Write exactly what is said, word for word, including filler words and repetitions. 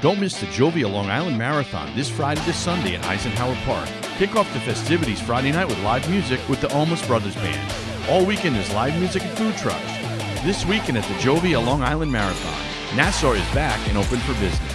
Don't miss the Jovia Long Island Marathon this Friday to Sunday at Eisenhower Park. Kick off the festivities Friday night with live music with the Almost Brothers Band. All weekend is live music and food trucks. This weekend at the Jovia Long Island Marathon, Nassau is back and open for business.